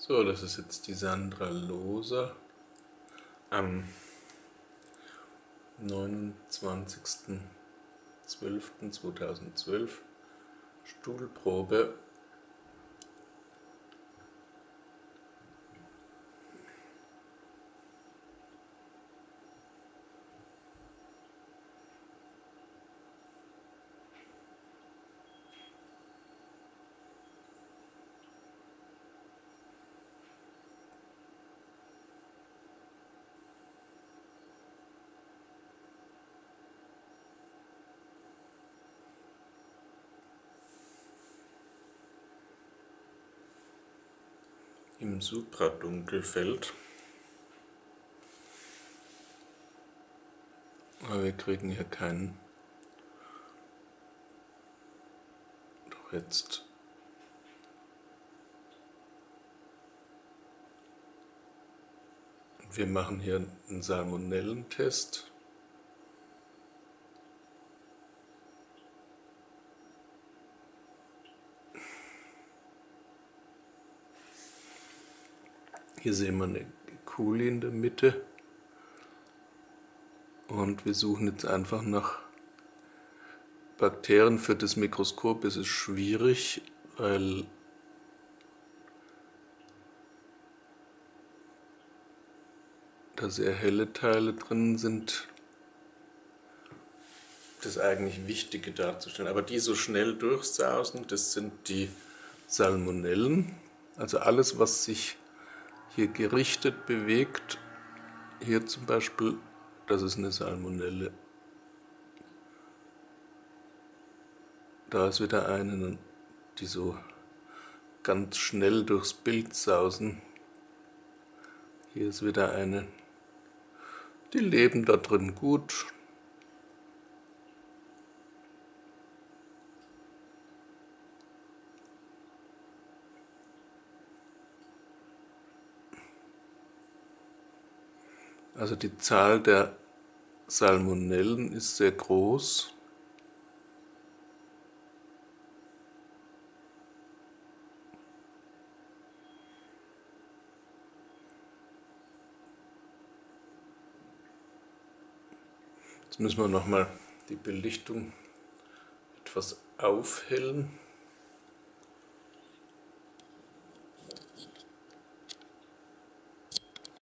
So, das ist jetzt die Sandra Loser am 29.12.2012, Stuhlprobe. Im Supradunkelfeld. Aber wir kriegen hier keinen. Doch jetzt. Wir machen hier einen Salmonellentest. Hier sehen wir eine E. coli in der Mitte. Und wir suchen jetzt einfach nach Bakterien. Für das Mikroskop ist es schwierig, weil da sehr helle Teile drin sind. Das eigentlich Wichtige darzustellen. Aber die so schnell durchsausen, das sind die Salmonellen. Also alles, was sich hier gerichtet bewegt, hier zum Beispiel, das ist eine Salmonelle. Da ist wieder eine, die so ganz schnell durchs Bild sausen. Hier ist wieder eine. Die leben da drin gut. Also die Zahl der Salmonellen ist sehr groß. Jetzt müssen wir nochmal die Belichtung etwas aufhellen.